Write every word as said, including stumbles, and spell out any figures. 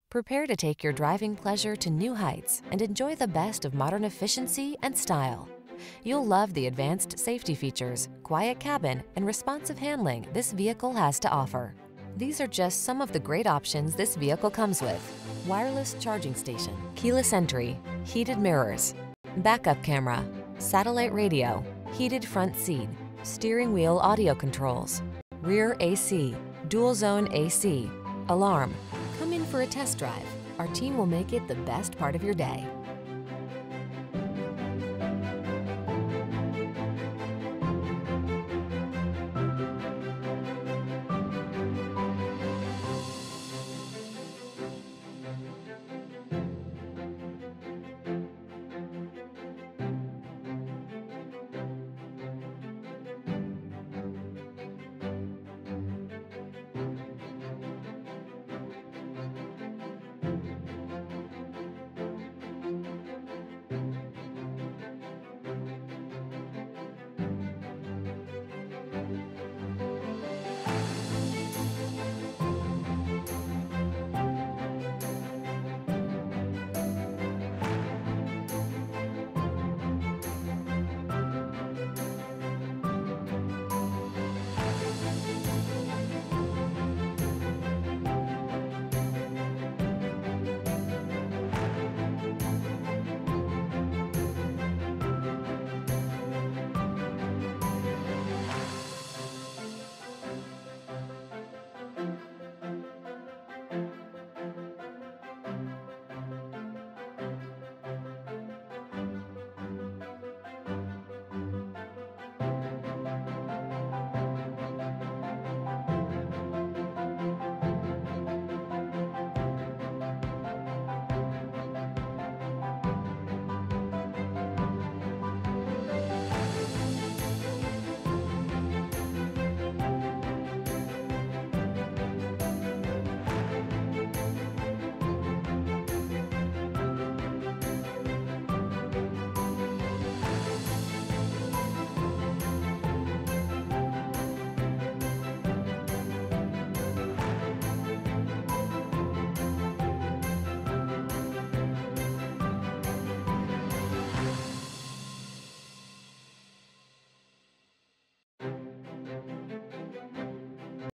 Prepare to take your driving pleasure to new heights and enjoy the best of modern efficiency and style. You'll love the advanced safety features, quiet cabin, and responsive handling this vehicle has to offer. These are just some of the great options this vehicle comes with: wireless charging station, keyless entry, heated mirrors, backup camera, satellite radio, heated front seat, steering wheel audio controls, rear A C, dual zone A C, alarm. Come in for a test drive. Our team will make it the best part of your day.